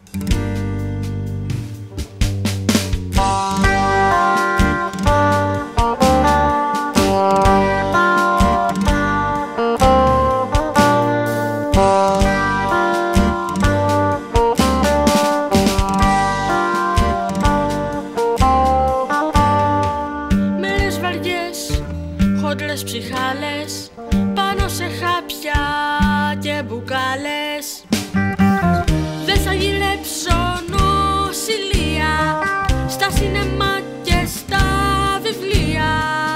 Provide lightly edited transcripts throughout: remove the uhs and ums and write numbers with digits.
Χόντρες ψυχάλες πάνω σε χάπια και μπουκάλες. Δεν θα γυρέψω νοσηλεία στα σινεμά και στα βιβλία.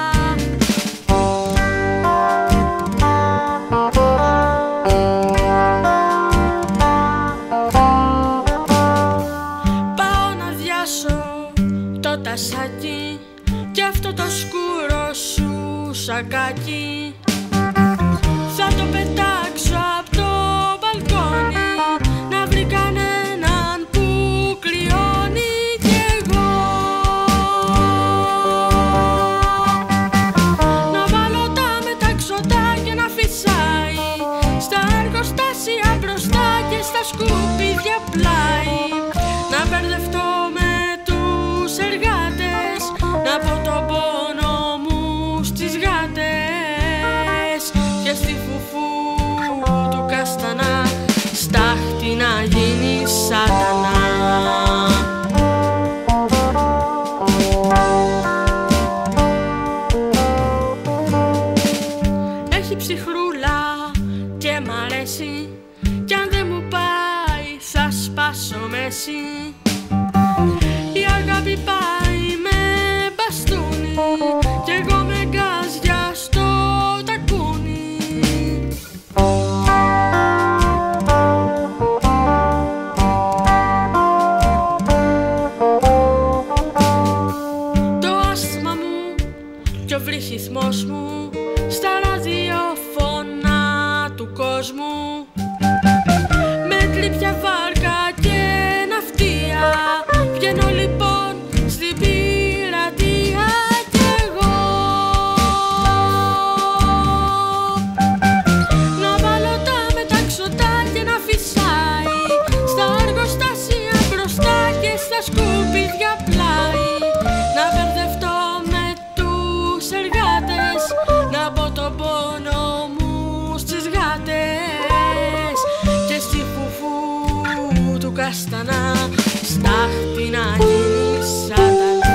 Πάω να διάσω το τασάκι και αυτό το σκούρο σου σακάκι. Θα το πετάξω απ' το μπαλκόνι να βρει κανέναν που κρυώνει κι εγώ. Να βάλω τα μεταξωτά και να φυσάει στα εργοστάσια μπροστά και στα σκουπίδια πλάι. Να μπερδευτώ με τους εργάτες, να πω τον πόνο στις γάτες και στη φουφού του καστανά στάχτη να γίνει σατανά. Έχει ψυχρούλα και μ' αρέσει κι αν δεν μου πάει θα σπάσω μέση. Η αγάπη πάει με μπαστούνι κι εγώ με γκάζια στο τακούνι. Το άσθμα μου κι ο βρυχυθμός μου στα ραδιοφώνα του κόσμου. Με κλίπια βάρκα και ναυτία βγαίνω λοιπόν στην πειρατεία κι εγώ. Να βάλω τα μεταξωτά και να φυσάει στα εργοστάσια μπροστά και στα σκουπίδια πλάι. Να μπερδευτώ με τους εργάτες, να πω τον πόνο μου στις γάτες και στη φουφού του καστανά στάχτη να γίνει σατανά.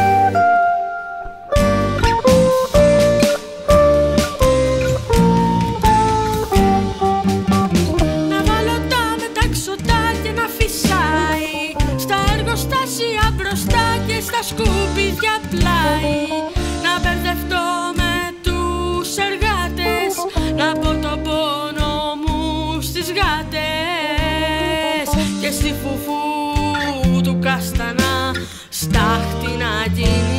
Να βάλω τα μεταξωτά και να φυσάει στα εργοστάσια μπροστά και στα σκουπίδια πλάι. Να μπερδευτώ με τους εργάτες, να πω τον πόνο μου στις γάτες και στη φουφού του καστανά στάχτη να γίνει